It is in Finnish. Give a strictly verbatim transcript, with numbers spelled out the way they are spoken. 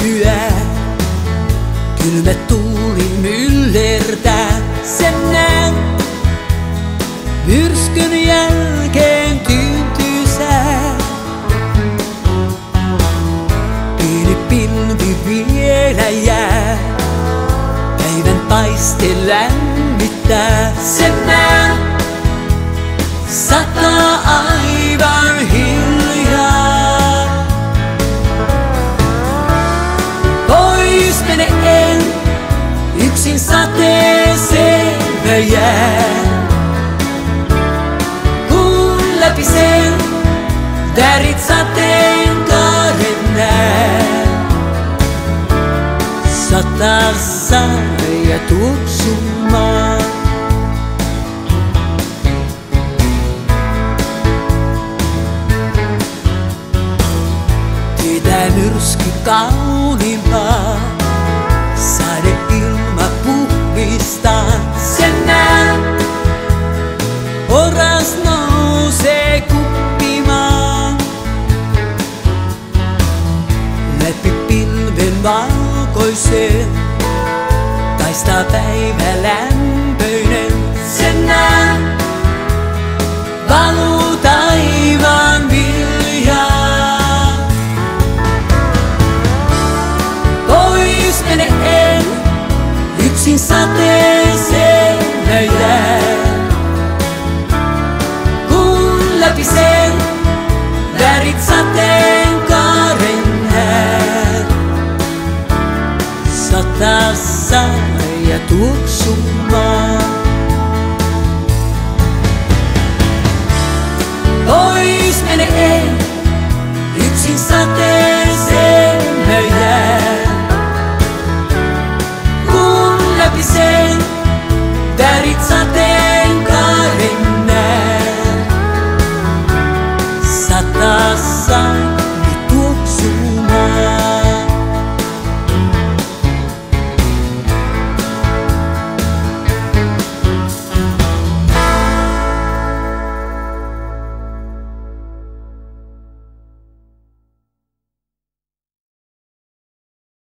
yö. Kylmä tuuli myllertää, sen näen. Myrskyn jälkeen tyyntyy sää. Pieni pilvi vielä jää. Päivän paiste lämmittää, sen näen. Sataa aivan hiljaa. Pois mene en, yksin sateeseen mä jään. Kun läpi sen värit sateenkaaren näen. Sataa saa ja tuoksumaan. Tietää myrsky kauniimpaa, sade ilma puhvistaa, sen näen. Oras nousee kuppimaan, läpi pilven valkoisen, taistaa päivä lämpöinen, sen näen. Valuu taivaan viljaa. Pois mene en, yksin sateeseen mä jään. Kun läpi sen värit sateenkaaren näen. Sataa saa ja tuoksumaan. Pois